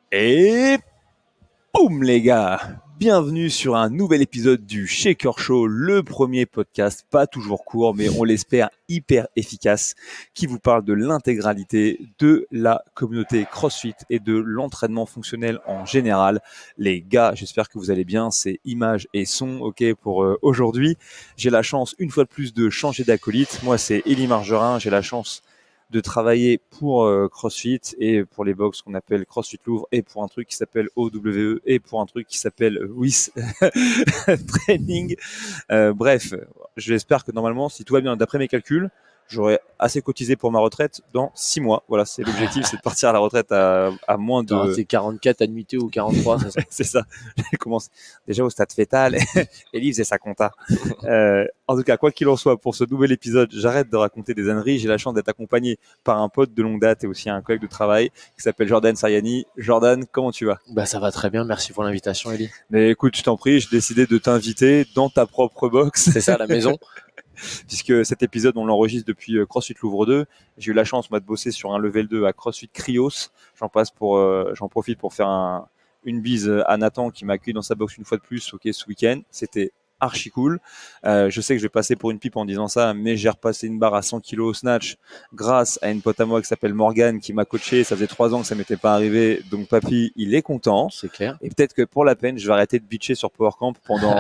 Et boum les gars, bienvenue sur un nouvel épisode du Shaker Show, le premier podcast, pas toujours court, mais on l'espère hyper efficace, qui vous parle de l'intégralité de la communauté CrossFit et de l'entraînement fonctionnel en général. Les gars, j'espère que vous allez bien, c'est images et son, ok, pour aujourd'hui. J'ai la chance, une fois de plus, de changer d'acolyte. Moi, c'est Élie Margerin, j'ai la chance de travailler pour CrossFit et pour les box qu'on appelle CrossFit Louvre et pour un truc qui s'appelle OWE et pour un truc qui s'appelle WIS Training. Bref, j'espère que normalement, si tout va bien, d'après mes calculs, j'aurai assez cotisé pour ma retraite dans 6 mois. Voilà, c'est l'objectif, c'est de partir à la retraite à moins de... C'est 44 annuité ou 43, c'est ça. C'est ça. Je commence déjà au stade fœtal. Elie faisait sa compta. En tout cas, quoi qu'il en soit, pour ce nouvel épisode, j'arrête de raconter des âneries. J'ai la chance d'être accompagné par un pote de longue date et aussi un collègue de travail qui s'appelle Jordan Sariani. Jordan, comment tu vas? Bah ça va très bien, merci pour l'invitation, Elie. Mais écoute, je t'en prie, j'ai décidé de t'inviter dans ta propre box. C'est ça, la maison. Puisque cet épisode, on l'enregistre depuis CrossFit Louvre 2. J'ai eu la chance, moi, de bosser sur un level 2 à CrossFit Cryos. J'en profite pour faire une bise à Nathan qui m'a accueilli dans sa box une fois de plus, ok, ce week-end. C'était archi cool. Je sais que je vais passer pour une pipe en disant ça, mais j'ai repassé une barre à 100 kg au snatch grâce à une pote à moi qui s'appelle Morgane qui m'a coaché. Ça faisait 3 ans que ça m'était pas arrivé, donc papy, il est content. C'est clair. Et peut-être que pour la peine, je vais arrêter de bitcher sur Power Camp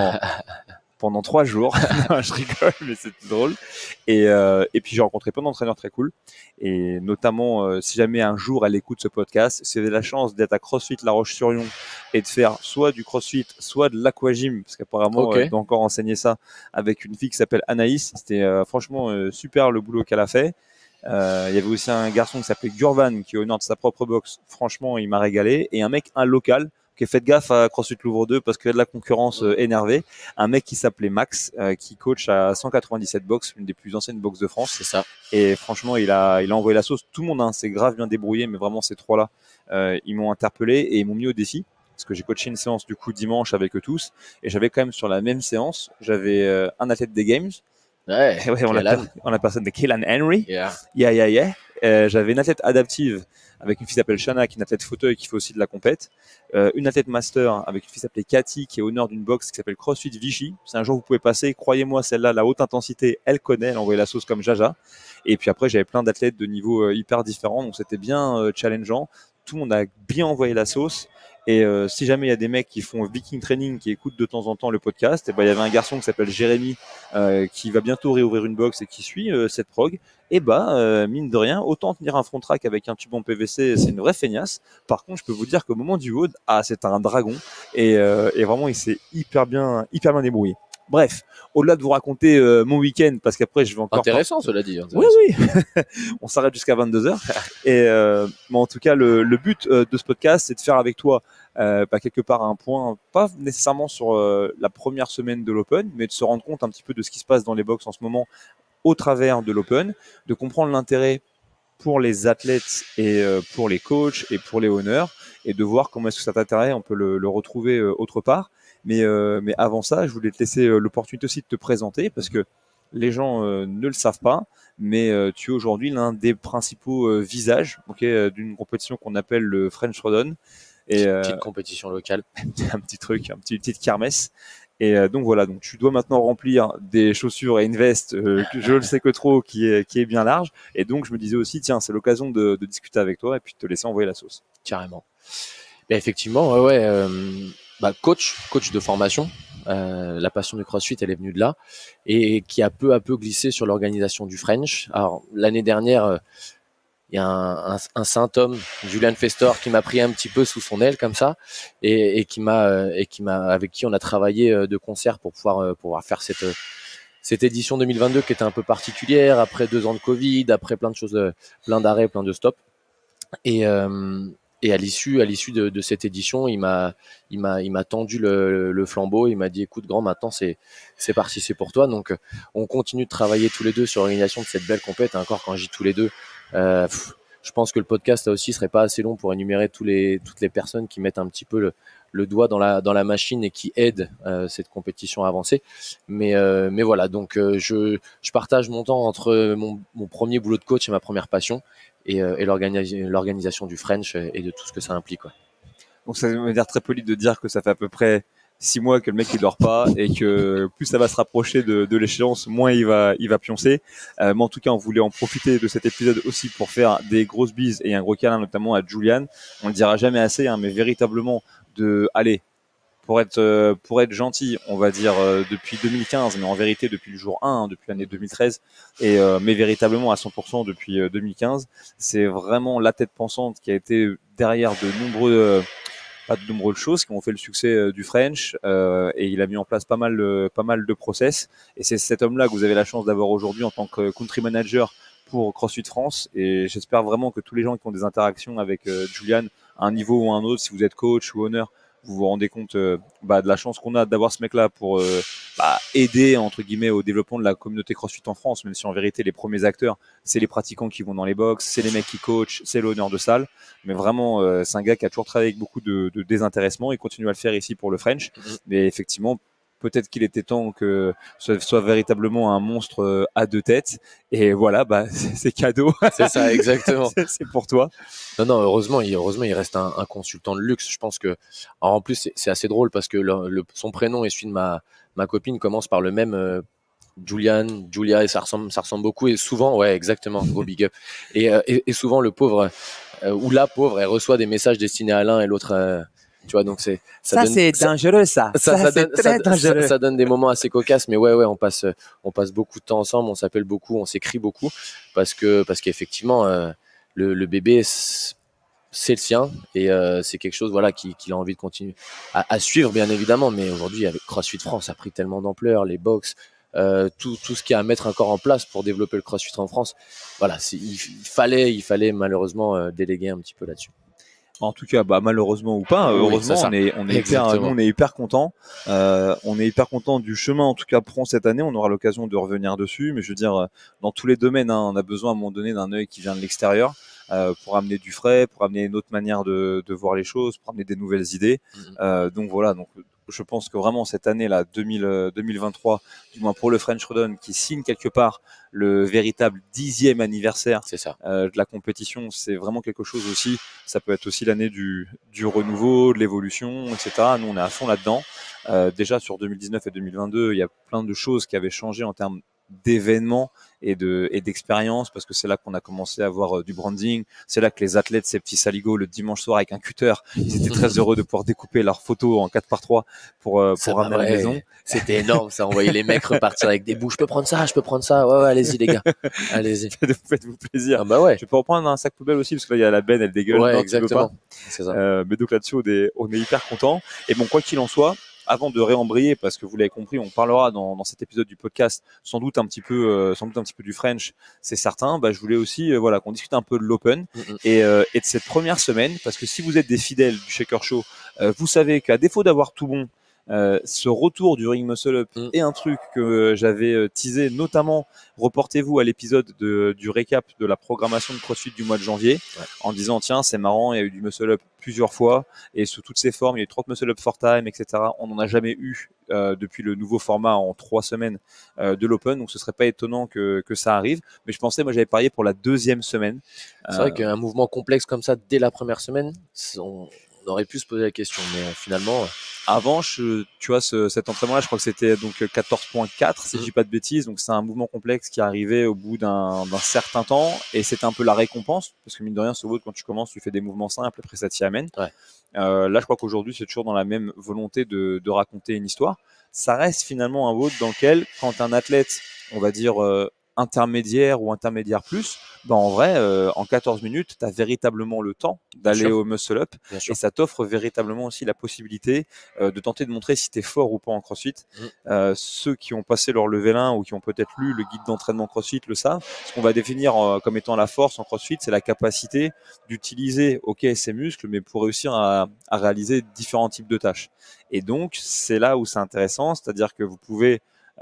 pendant 3 jours. Non, je rigole, mais c'est drôle. Et puis j'ai rencontré plein d'entraîneurs très cool. Et notamment, si jamais un jour elle écoute ce podcast, si vous avez la chance d'être à CrossFit La Roche-sur-Yon et de faire soit du CrossFit, soit de l'aquagym, parce qu'apparemment, elle doit encore enseigner ça avec une fille qui s'appelle Anaïs. C'était franchement super le boulot qu'elle a fait. Il y avait aussi un garçon qui s'appelait Gurvan qui est au nord de sa propre box. Franchement, il m'a régalé. Et un local, qui faites gaffe à CrossFit Louvre 2 parce qu'il y a de la concurrence énervée. Un mec qui s'appelait Max, qui coach à 197 box, une des plus anciennes box de France. C'est ça. Et franchement, il a envoyé la sauce. Tout le monde s'est grave bien débrouillé, mais vraiment ces trois-là, ils m'ont interpellé et ils m'ont mis au défi. Parce que j'ai coaché une séance du coup dimanche avec eux tous. Et j'avais quand même sur la même séance, j'avais un athlète des Games. Ouais, on a personne de Keelan Henry. Yeah. J'avais une athlète adaptive avec une fille qui s'appelle Shana, qui est une athlète fauteuil qui fait aussi de la compète. Une athlète master avec une fille qui s'appelait Cathy, qui est au nord d'une box qui s'appelle CrossFit Vichy. C'est un jour vous pouvez passer. Croyez-moi, celle-là, la haute intensité, elle connaît. Elle envoyait la sauce comme Jaja. Et puis après, j'avais plein d'athlètes de niveaux hyper différents. Donc c'était bien challengeant. Tout le monde a bien envoyé la sauce. Et si jamais il y a des mecs qui font Viking Training, qui écoutent de temps en temps le podcast, et ben il y avait un garçon qui s'appelle Jérémy qui va bientôt réouvrir une box et qui suit cette prog. Et mine de rien, autant tenir un front track avec un tube en PVC, c'est une vraie feignasse. Par contre, je peux vous dire qu'au moment du WOD, c'est un dragon et vraiment il s'est hyper bien débrouillé. Bref, au-delà de vous raconter mon week-end, parce qu'après je vais encore... Intéressant, cela dit. Oui. On s'arrête jusqu'à 22h. Et mais en tout cas, le but de ce podcast, c'est de faire avec toi quelque part un point, pas nécessairement sur la première semaine de l'Open, mais de se rendre compte un petit peu de ce qui se passe dans les box en ce moment au travers de l'Open, de comprendre l'intérêt pour les athlètes et pour les coachs et pour les honneurs, et de voir comment est-ce que cet intérêt, on peut le retrouver autre part. Mais avant ça, je voulais te laisser l'opportunité aussi de te présenter, parce que les gens ne le savent pas, mais tu es aujourd'hui l'un des principaux visages d'une compétition qu'on appelle le French Rodon. Et petite compétition locale. Un petit truc, une petite kermesse. Et donc voilà, donc tu dois maintenant remplir des chaussures et une veste, je le sais que trop, qui est bien large. Et donc je me disais aussi, tiens, c'est l'occasion de discuter avec toi et puis de te laisser envoyer la sauce. Carrément. Et effectivement, coach de formation. La passion du CrossFit, elle est venue de là et qui a peu à peu glissé sur l'organisation du French. Alors l'année dernière, il y a un saint homme, Julian Festor, qui m'a pris un petit peu sous son aile comme ça et avec qui on a travaillé de concert pour pouvoir faire cette édition 2022 qui était un peu particulière après 2 ans de Covid, après plein de choses, plein d'arrêts, plein de stops. Et à l'issue de cette édition, il m'a tendu le flambeau. Il m'a dit, écoute, grand, maintenant c'est parti, c'est pour toi. Donc, on continue de travailler tous les deux sur l'organisation de cette belle compète. Et encore, quand je dis tous les deux, je pense que le podcast là aussi serait pas assez long pour énumérer toutes les personnes qui mettent un petit peu le doigt dans la machine et qui aident cette compétition à avancer. Mais voilà, donc je partage mon temps entre mon premier boulot de coach et ma première passion. Et l'organisation du French et de tout ce que ça implique. Ouais. Donc ça veut dire très poli de dire que ça fait à peu près 6 mois que le mec il dort pas et que plus ça va se rapprocher de l'échéance, moins il va pioncer. Mais en tout cas, on voulait en profiter de cet épisode aussi pour faire des grosses bises et un gros câlin notamment à Julian. On le dira jamais assez, hein, mais véritablement pour être gentil, on va dire depuis 2015, mais en vérité depuis le jour 1, hein, depuis l'année 2013, mais véritablement à 100% depuis 2015. C'est vraiment la tête pensante qui a été derrière pas de nombreuses choses qui ont fait le succès du French, et il a mis en place pas mal de process. Et c'est cet homme-là que vous avez la chance d'avoir aujourd'hui en tant que country manager pour CrossFit France. Et j'espère vraiment que tous les gens qui ont des interactions avec Julian, à un niveau ou à un autre, si vous êtes coach ou owner, vous vous rendez compte de la chance qu'on a d'avoir ce mec-là pour aider entre guillemets au développement de la communauté CrossFit en France, même si en vérité les premiers acteurs, c'est les pratiquants qui vont dans les box, c'est les mecs qui coachent, c'est l'honneur de salle. Mais vraiment, c'est un gars qui a toujours travaillé avec beaucoup de désintéressement. Il continue à le faire ici pour le French. Mais effectivement, peut-être qu'il était temps que ce soit véritablement un monstre à deux têtes. Et voilà, c'est cadeau. C'est ça, exactement. c'est pour toi. Non, heureusement, il reste un consultant de luxe. Je pense que, alors en plus, c'est assez drôle parce que son prénom et celui de ma copine commencent par le même. Julia, et ça ressemble beaucoup. Et souvent, ouais, exactement, gros big up. Et souvent, le pauvre, ou la pauvre, elle reçoit des messages destinés à l'un et l'autre. Tu vois, donc c'est dangereux, ça. C'est très dangereux. Ça donne des moments assez cocasses, mais ouais, on passe beaucoup de temps ensemble, on s'appelle beaucoup, on s'écrit beaucoup, parce qu'effectivement, le bébé, c'est le sien, et c'est quelque chose, voilà, qu'il a envie de continuer à suivre, bien évidemment. Mais aujourd'hui, avec CrossFit France, ça a pris tellement d'ampleur, les box, tout ce qu'il y a à mettre encore en place pour développer le CrossFit en France. Voilà, il fallait malheureusement déléguer un petit peu là-dessus. En tout cas, malheureusement ou pas, heureusement, on est hyper content. On est hyper content du chemin, en tout cas, prend cette année. On aura l'occasion de revenir dessus, mais je veux dire, dans tous les domaines, hein, on a besoin à un moment donné d'un œil qui vient de l'extérieur, pour amener du frais, pour amener une autre manière de voir les choses, pour amener des nouvelles idées. Donc voilà. Donc je pense que vraiment cette année-là, 2023, du moins pour le French Rodon, qui signe quelque part le véritable 10e anniversaire de la compétition, c'est vraiment quelque chose aussi. Ça peut être aussi l'année du renouveau, de l'évolution, etc. Nous, on est à fond là-dedans. Déjà sur 2019 et 2022, il y a plein de choses qui avaient changé en termes d'événements et d'expérience, parce que c'est là qu'on a commencé à avoir du branding. C'est là que les athlètes, ces petits saligots, le dimanche soir avec un cutter, ils étaient très heureux de pouvoir découper leurs photos en 4x3 pour ramener à la maison. C'était énorme, ça. On voyait les mecs repartir avec des bouts. Je peux prendre ça. Ouais, allez-y, les gars. Allez-y. Faites-vous plaisir. Ah bah ouais. Je peux reprendre un sac poubelle aussi, parce que là, il y a la benne, elle dégueule. Ouais, non, exactement. C'est ça. Mais donc là-dessus, on est hyper content. Et bon, quoi qu'il en soit, avant de réembrayer, parce que vous l'avez compris, on parlera dans cet épisode du podcast sans doute un petit peu du French, c'est certain. Je voulais aussi qu'on discute un peu de l'Open et de cette première semaine, parce que si vous êtes des fidèles du Shaker Show, vous savez qu'à défaut d'avoir tout bon, ce retour du Ring Muscle Up est un truc que j'avais teasé, notamment reportez-vous à l'épisode du récap de la programmation de CrossFit du mois de janvier, en disant tiens, c'est marrant, il y a eu du Muscle Up plusieurs fois et sous toutes ses formes, il y a eu 30 Muscle Up for Time, etc. On n'en a jamais eu depuis le nouveau format en 3 semaines de l'Open, donc ce serait pas étonnant que ça arrive. Mais je pensais, moi j'avais parié pour la 2e semaine. C'est vrai qu'un mouvement complexe comme ça dès la première semaine, on aurait pu se poser la question, mais finalement. Avant, tu vois, cet entraînement-là, je crois que c'était donc 14.4, si je dis pas de bêtises. Donc c'est un mouvement complexe qui arrivait au bout d'un certain temps, et c'était un peu la récompense, parce que mine de rien, ce WOD, quand tu commences, tu fais des mouvements simples, après ça t'y amène. Là, je crois qu'aujourd'hui, c'est toujours dans la même volonté de raconter une histoire. Ça reste finalement un WOD dans lequel, quand un athlète, on va dire intermédiaire ou intermédiaire plus, en vrai, en 14 minutes, tu as véritablement le temps d'aller au muscle up, et ça t'offre véritablement aussi la possibilité de tenter de montrer si tu es fort ou pas en CrossFit. Ceux qui ont passé leur level 1 ou qui ont peut-être lu le guide d'entraînement CrossFit le savent. Ce qu'on va définir comme étant la force en CrossFit, c'est la capacité d'utiliser ses muscles, mais pour réussir à réaliser différents types de tâches. Et donc, c'est là où c'est intéressant, c'est-à-dire que vous pouvez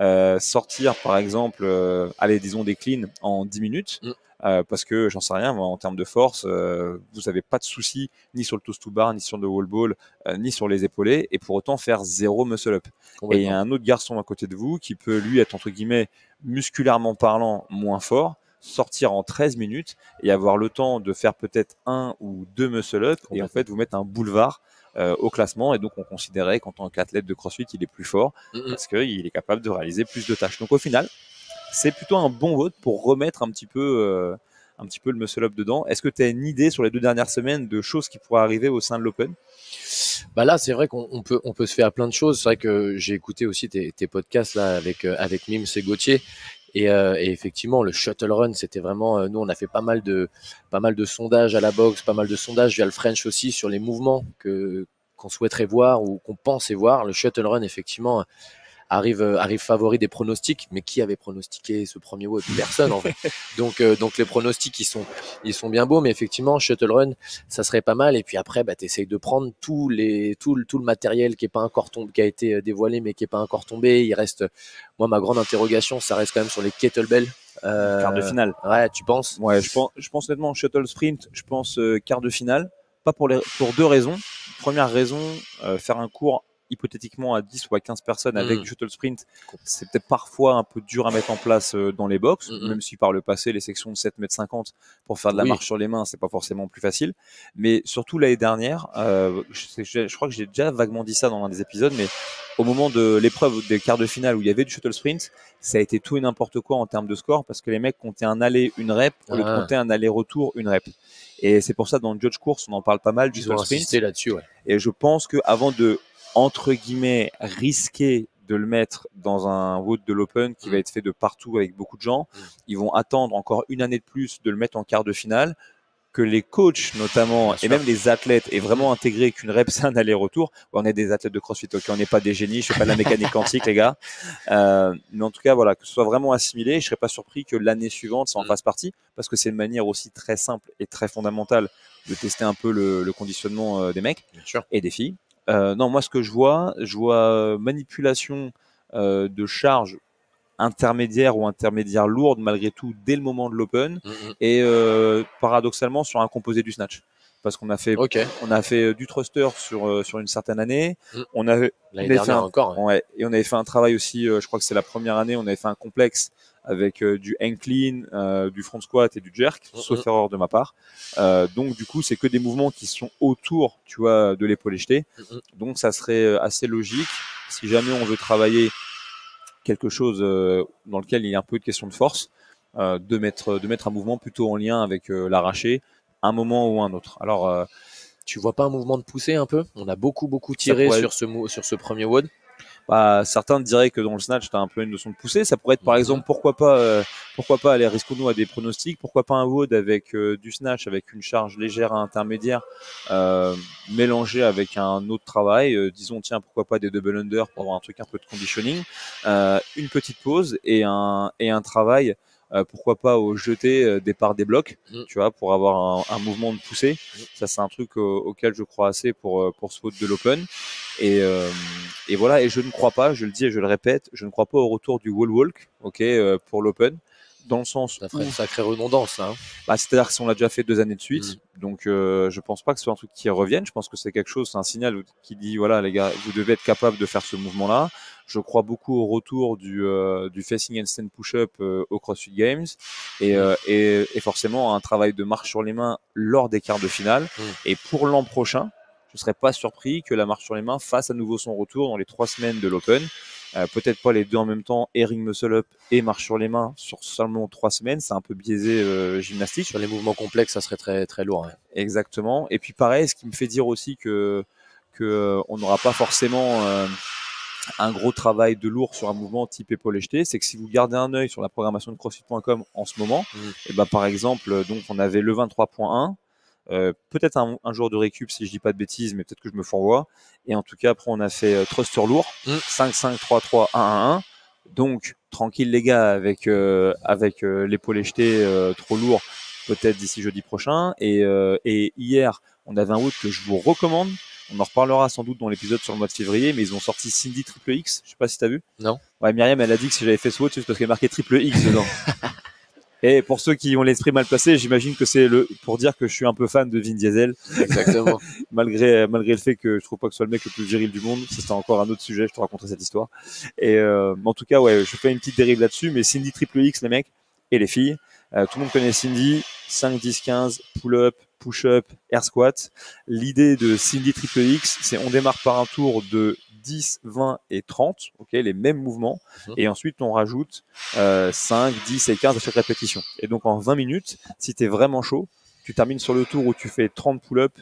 sortir par exemple disons des cleans en 10 minutes parce que j'en sais rien, en termes de force vous n'avez pas de souci ni sur le toast to bar, ni sur le wall ball, ni sur les épaulés, et pour autant faire 0 muscle up. Et il y a un autre garçon à côté de vous qui peut lui être entre guillemets musculairement parlant moins fort, sortir en 13 minutes et avoir le temps de faire peut-être 1 ou 2 muscle-up et en fait vous mettre un boulevard au classement. Et donc on considérait qu'en tant qu'athlète de CrossFit, il est plus fort parce qu'il est capable de réaliser plus de tâches. Donc au final, c'est plutôt un bon vote pour remettre un petit peu le muscle-up dedans. Est-ce que tu as une idée sur les 2 dernières semaines de choses qui pourraient arriver au sein de l'Open? Bah là, c'est vrai qu'on peut se faire plein de choses. C'est vrai que j'ai écouté aussi tes podcasts là avec Mims et Gauthier. Et effectivement, le shuttle run, c'était vraiment. Nous, on a fait pas mal de sondages à la boxe, pas mal de sondages via le French aussi sur les mouvements qu'on souhaiterait voir ou qu'on pensait voir. Le shuttle run, effectivement, arrive favori des pronostics, mais qui avait pronostiqué ce premier WOD? Personne en fait. Donc les pronostics ils sont bien beaux, mais effectivement shuttle run ça serait pas mal. Et puis après t'essayes de prendre tout le matériel qui est pas encore tombé, qui a été dévoilé mais qui est pas encore tombé. Il reste, moi ma grande interrogation ça reste quand même sur les kettlebells. Quart de finale. Ouais, tu penses? Ouais, je pense honnêtement shuttle sprint, je pense quart de finale. Pas pour 2 raisons. Première raison, faire un cours hypothétiquement à 10 ou à 15 personnes avec du shuttle sprint, c'est peut-être parfois un peu dur à mettre en place dans les box, même si par le passé, les sections de 7,50 m pour faire de la marche sur les mains, c'est pas forcément plus facile. Mais surtout l'année dernière, je crois que j'ai déjà vaguement dit ça dans l'un des épisodes, mais au moment de l'épreuve des quarts de finale où il y avait du shuttle sprint, ça a été tout et n'importe quoi en termes de score parce que les mecs comptaient un aller, une rep, au lieu de compter un aller-retour, une rep. Et c'est pour ça dans le Judge Course, on en parle pas mal du shuttle sprint. Là-dessus, ouais. Et je pense que avant de entre guillemets risquer de le mettre dans un vote de l'Open qui va être fait de partout avec beaucoup de gens, ils vont attendre encore une année de plus de le mettre en quart de finale, que les coachs notamment et même les athlètes aient vraiment intégré qu'une rep c'est un aller-retour. On est des athlètes de CrossFit, ok, on n'est pas des génies, je fais pas de la mécanique quantique les gars, mais en tout cas voilà, que ce soit vraiment assimilé. Je serais pas surpris que l'année suivante ça en fasse partie parce que c'est une manière aussi très simple et très fondamentale de tester un peu le conditionnement des mecs et des filles. Non, moi ce que je vois manipulation de charge intermédiaire ou intermédiaire lourde malgré tout dès le moment de l'Open et paradoxalement sur un composé du snatch parce qu'on a fait du thruster sur une certaine année. On avait et on avait fait un travail aussi, je crois que c'est la première année, on avait fait un complexe avec du hang clean, du front squat et du jerk, sauf erreur de ma part. Donc du coup, c'est que des mouvements qui sont autour, tu vois, de l'épaule jetée. Donc ça serait assez logique si jamais on veut travailler quelque chose dans lequel il y a un peu de question de force, de mettre un mouvement plutôt en lien avec l'arraché, un moment ou un autre. Alors, tu vois pas un mouvement de poussée un peu? On a beaucoup tiré sur ce premier WOD. Certains diraient que dans le snatch, tu as un peu une notion de poussée. Ça pourrait être par exemple, pourquoi pas aller risquons-nous à des pronostics, pourquoi pas un WOD avec du snatch, avec une charge légère à intermédiaire, mélangée avec un autre travail, disons tiens pourquoi pas des double under pour avoir un truc un peu de conditioning, une petite pause et un travail. Pourquoi pas au jeté départ des blocs, tu vois, pour avoir un mouvement de poussée. Ça, c'est un truc auquel je crois assez pour ce vote de l'Open. Et voilà. Et je ne crois pas, je le dis et je le répète, je ne crois pas au retour du wall walk, pour l'Open, dans le sens ça ferait une sacrée redondance, hein. C'est-à-dire que si on l'a déjà fait 2 années de suite, donc je pense pas que ce soit un truc qui revienne. Je pense que c'est quelque chose, c'est un signal qui dit voilà les gars, vous devez être capable de faire ce mouvement-là. Je crois beaucoup au retour du facing handstand push-up au CrossFit Games et forcément un travail de marche sur les mains lors des quarts de finale. Et pour l'an prochain, je serais pas surpris que la marche sur les mains fasse à nouveau son retour dans les 3 semaines de l'Open. Peut-être pas les deux en même temps, et ring muscle up et marche sur les mains sur seulement 3 semaines, c'est un peu biaisé gymnastique. Sur les mouvements complexes, ça serait très très lourd. Ouais. Exactement. Et puis pareil, ce qui me fait dire aussi que on n'aura pas forcément un gros travail de lourd sur un mouvement type épaule jetée, c'est que si vous gardez un œil sur la programmation de CrossFit.com en ce moment, et par exemple, donc on avait le 23.1. Peut-être un jour de récup si je dis pas de bêtises, mais peut-être que je me fourvoie. Et en tout cas, après on a fait thruster lourd, 5-5-3-3-1-1-1. Donc tranquille les gars avec l'épaule jetée trop lourd, peut-être d'ici jeudi prochain. Et hier, on avait un WOD que je vous recommande. On en reparlera sans doute dans l'épisode sur le mois de février, mais ils ont sorti Cindy Triple X. Je sais pas si t'as vu. Non. Ouais, Myriam, elle a dit que si j'avais fait ce WOD, c'est parce qu'il y a marqué Triple X dedans. Et pour ceux qui ont l'esprit mal placé, j'imagine que c'est pour dire que je suis un peu fan de Vin Diesel. Exactement. malgré le fait que je trouve pas que ce soit le mec le plus viril du monde. Ça, c'est encore un autre sujet. Je te raconterai cette histoire. Et en tout cas, ouais, je fais une petite dérive là-dessus. Mais Cindy Triple X, les mecs et les filles, Tout le monde connaît Cindy, 5, 10, 15, pull-up, push-up, air squat. L'idée de Cindy Triple X, c'est on démarre par un tour de 10, 20 et 30, les mêmes mouvements, et ensuite on rajoute 5, 10 et 15 à chaque répétition. Et donc en 20 minutes, si tu es vraiment chaud, tu termines sur le tour où tu fais 30 pull-up,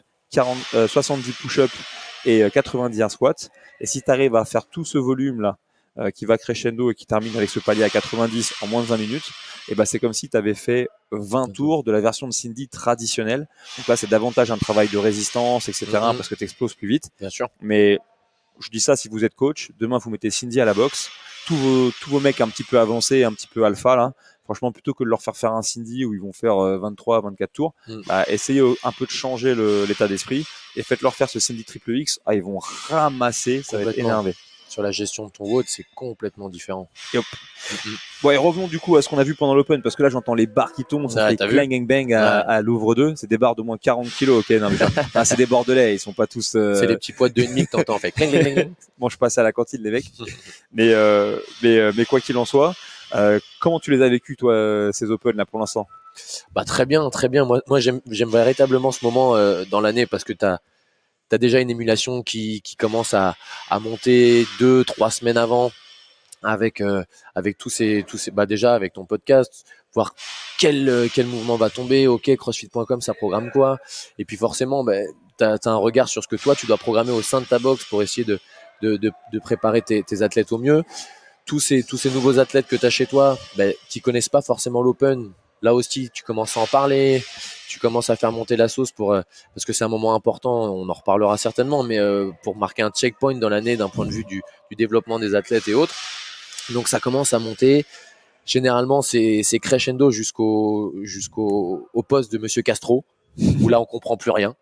70 push-up et 90 air squat. Et si tu arrives à faire tout ce volume-là, qui va crescendo et qui termine avec ce palier à 90 en moins de 20 minutes, et ben c'est comme si tu avais fait 20 tours de la version de Cindy traditionnelle. Donc là, c'est davantage un travail de résistance, etc., parce que tu exploses plus vite. Bien sûr. Mais je dis ça si vous êtes coach, demain vous mettez Cindy à la boxe, tous vos mecs un petit peu avancés, un petit peu alpha là, franchement plutôt que de leur faire un Cindy où ils vont faire 23, 24 tours, essayez un peu de changer l'état d'esprit et faites-leur faire ce Cindy Triple X, ils vont ramasser, ça va être énervé. Sur la gestion de ton WOD, c'est complètement différent. Et hop. Bon, et revenons du coup à ce qu'on a vu pendant l'Open, parce que là j'entends les barres qui tombent, ça fait clang bang bang à Louvre 2, c'est des barres de moins 40 kilos, non, mais c'est des Bordelais, ils sont pas tous... C'est les petits poids de 2,5 que t'entends, fait clang bang bang. Bon, je passe à la cantine les mecs, mais quoi qu'il en soit, comment tu les as vécus toi, ces Open là pour l'instant? Très bien, très bien. Moi j'aime véritablement ce moment dans l'année, parce que t'as déjà une émulation qui commence à monter 2-3 semaines avant, avec tous ces déjà avec ton podcast, voir quel mouvement va tomber, crossfit.com ça programme quoi, et puis forcément t'as un regard sur ce que toi tu dois programmer au sein de ta box pour essayer de préparer tes athlètes au mieux. Tous ces nouveaux athlètes que tu as chez toi, qui connaissent pas forcément l'Open, là aussi tu commences à en parler, tu commences à faire monter la sauce parce que c'est un moment important, on en reparlera certainement, mais pour marquer un checkpoint dans l'année d'un point de vue du développement des athlètes et autres. Donc ça commence à monter. Généralement c'est crescendo jusqu'au poste de Monsieur Castro, où là on comprend plus rien.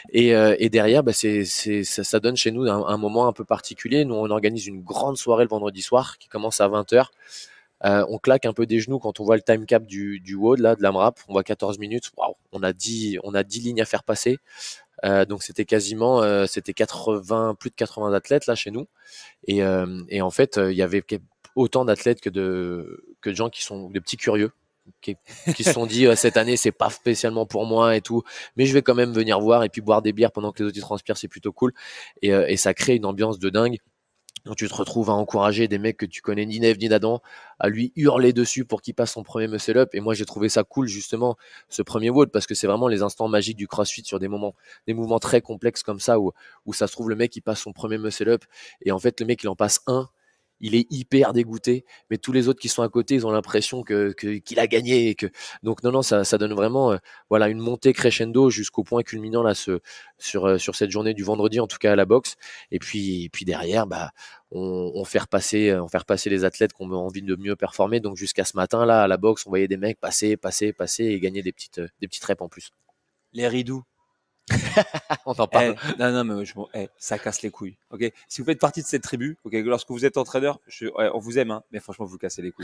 Et derrière, ça donne chez nous un moment un peu particulier. Nous, on organise une grande soirée le vendredi soir qui commence à 20h. On claque un peu des genoux quand on voit le time cap du WOD, là, de l'AMRAP. On voit 14 minutes. Waouh, on a 10 lignes à faire passer. Donc c'était quasiment, plus de 80 athlètes là chez nous. Et en fait, il y avait autant d'athlètes que de gens qui sont des petits curieux, qui se sont dit cette année c'est pas spécialement pour moi et tout, mais je vais quand même venir voir et puis boire des bières pendant que les autres ils transpirent, c'est plutôt cool. Et ça crée une ambiance de dingue. Donc tu te retrouves à encourager des mecs que tu connais ni Neve ni d'Adam, à lui hurler dessus pour qu'il passe son premier muscle up. Et moi j'ai trouvé ça cool justement, ce premier WOD, parce que c'est vraiment les instants magiques du CrossFit sur des mouvements très complexes comme ça, où ça se trouve le mec il passe son premier muscle up et en fait le mec il en passe un, il est hyper dégoûté, mais tous les autres qui sont à côté, ils ont l'impression qu'il a gagné. Donc non, ça donne vraiment une montée crescendo jusqu'au point culminant là, sur cette journée du vendredi, en tout cas à la boxe. Et puis derrière, on fait repasser les athlètes qui ont envie de mieux performer. Donc jusqu'à ce matin là à la boxe, on voyait des mecs passer et gagner des petites reps en plus. Les ridoux. On en parle. Non, mais ça casse les couilles. Ok, si vous faites partie de cette tribu, lorsque vous êtes entraîneur, on vous aime, mais franchement, vous cassez les couilles.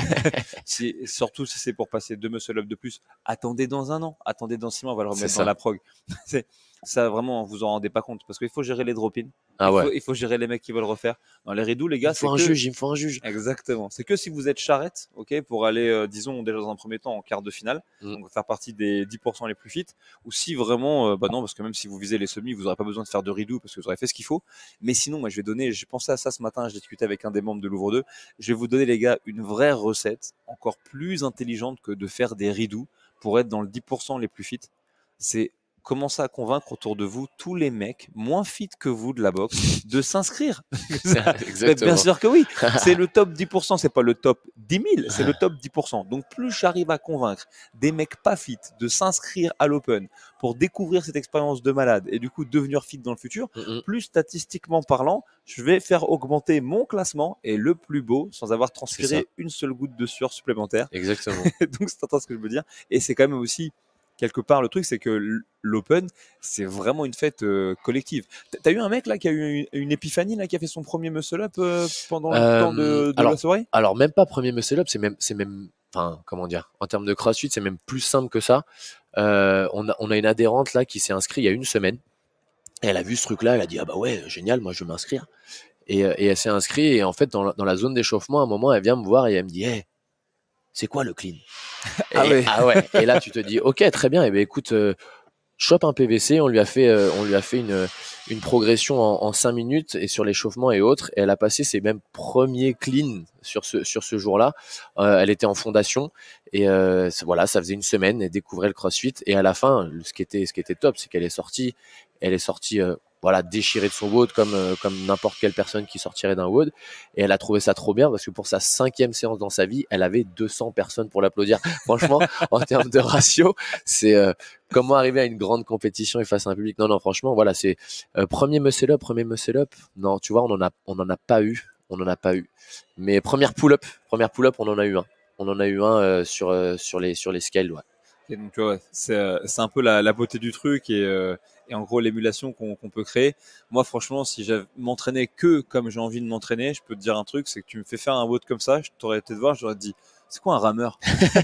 Surtout si c'est pour passer 2 muscle-up de plus, attendez dans 1 an, attendez dans 6 mois, on va le remettre dans la prog. Ça, vraiment, vous en rendez pas compte, parce qu'il faut gérer les drop-in. Il faut gérer les mecs qui veulent refaire. Dans les ridoux, les gars, il me faut un juge. Exactement. C'est que si vous êtes charrette, pour aller, disons, déjà dans un premier temps en quart de finale, donc faire partie des 10% les plus fit, ou si vraiment, non, parce que même si vous visez les semis, vous n'aurez pas besoin de faire de ridoux parce que vous aurez fait ce qu'il faut. Mais sinon, moi, j'ai pensé à ça ce matin, j'ai discuté avec un des membres de Louvre 2. Je vais vous donner, les gars, une vraie recette, encore plus intelligente que de faire des ridoux pour être dans le 10% les plus fit. C'est commencez à convaincre autour de vous tous les mecs moins fit que vous de la boxe de s'inscrire. Bien sûr que oui. C'est le top 10%, c'est pas le top 10 000, c'est le top 10%. Donc plus j'arrive à convaincre des mecs pas fit de s'inscrire à l'Open pour découvrir cette expérience de malade et du coup devenir fit dans le futur, plus statistiquement parlant, je vais faire augmenter mon classement et le plus beau sans avoir transpiré une seule goutte de sueur supplémentaire. Exactement. Donc c'est ce que je veux dire. Et c'est quand même aussi quelque part, le truc, c'est que l'Open, c'est vraiment une fête collective. T'as eu un mec là qui a eu une épiphanie là, qui a fait son premier muscle-up pendant le temps de la soirée? Alors même pas premier muscle-up, c'est même, enfin comment dire, en termes de CrossFit, c'est même plus simple que ça. On a une adhérente là qui s'est inscrite il y a une semaine. Et elle a vu ce truc-là, elle a dit ah bah ouais génial, moi je veux m'inscrire. Et elle s'est inscrite et en fait dans la zone d'échauffement, à un moment, elle vient me voir et elle me dit hey, c'est quoi le clean? Ah ouais. Ah ouais. Et là, tu te dis, ok, très bien. Et ben écoute, chope un PVC. On lui a fait une progression en 5 minutes et sur l'échauffement et autres. Et elle a passé ses mêmes premiers clean sur ce jour-là. Elle était en fondation et voilà, ça faisait une semaine. Elle découvrait le CrossFit et à la fin, ce qui était top, c'est qu'elle est sortie. Elle est sortie. Voilà, déchirée de son WOD comme n'importe quelle personne qui sortirait d'un WOD. Et elle a trouvé ça trop bien parce que pour sa 5e séance dans sa vie, elle avait 200 personnes pour l'applaudir. Franchement, en termes de ratio, c'est comment arriver à une grande compétition et face à un public. Non, franchement, voilà, c'est premier muscle up. Non, tu vois, on en a pas eu. Mais première pull-up, on en a eu un. On en a eu un sur les scales, ouais. Et donc, ouais, c'est un peu la beauté du truc et en gros l'émulation qu'on peut créer. Moi, franchement, si je m'entraînais que comme j'ai envie de m'entraîner, je peux te dire un truc, c'est que tu me fais faire un WOD comme ça, je t'aurais été te voir, j'aurais te dit, c'est quoi un rameur?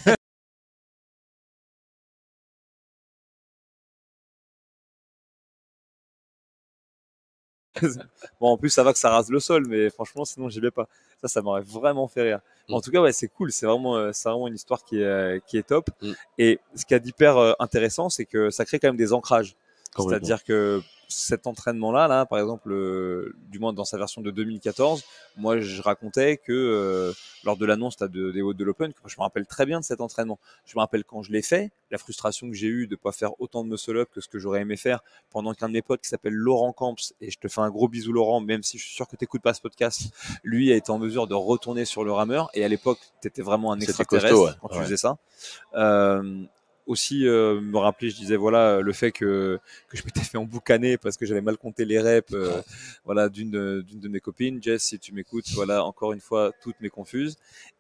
Bon, en plus, ça va que ça rase le sol, mais franchement, sinon, j'y vais pas. Ça m'aurait vraiment fait rire. En tout cas, ouais, c'est cool. C'est vraiment une histoire qui est top. Mm. Et ce qui est d'hyper intéressant, c'est que ça crée quand même des ancrages. C'est-à-dire que cet entraînement-là, là, par exemple, du moins dans sa version de 2014, moi, je racontais que lors de l'annonce des Hauts de l'Open, je me rappelle très bien de cet entraînement. Je me rappelle quand je l'ai fait, la frustration que j'ai eue de ne pas faire autant de muscle-up que ce que j'aurais aimé faire pendant qu'un de mes potes qui s'appelle Laurent Camps, et je te fais un gros bisou Laurent, même si je suis sûr que tu n'écoutes pas ce podcast, lui a été en mesure de retourner sur le rameur, et à l'époque, tu étais vraiment un extraterrestre costaud, ouais. quand tu faisais ça. Aussi me rappeler, je disais voilà le fait que je m'étais fait emboucaner parce que j'avais mal compté les reps voilà d'une de mes copines, Jess, si tu m'écoutes, voilà encore une fois toutes mes confuses